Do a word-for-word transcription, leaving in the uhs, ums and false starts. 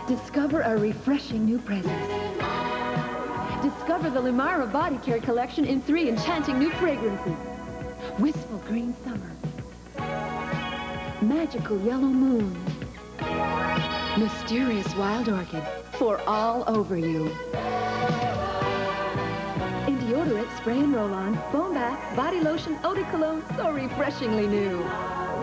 Discover a refreshing new presence. Discover the Limara Body Care Collection in three enchanting new fragrances. Wistful Green Summer. Magical Yellow Moon. Mysterious Wild Orchid. For all over you. In deodorant, spray and roll-on, foam bath, body lotion, eau de cologne, so refreshingly new.